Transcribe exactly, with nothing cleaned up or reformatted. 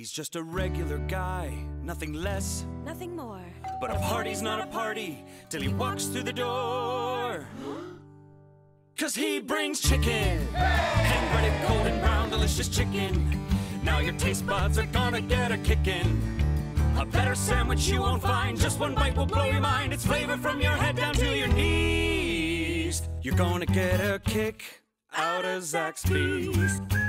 He's just a regular guy, nothing less, nothing more. But a party's not a party till he walks through the door. Cause he brings chicken, hand-breaded, cold and brown, delicious chicken. Now your taste buds are gonna get a kickin'. A better sandwich you won't find, just one bite will blow your mind. It's flavor from your head down to your knees. You're gonna get a kick out of Zaxbys.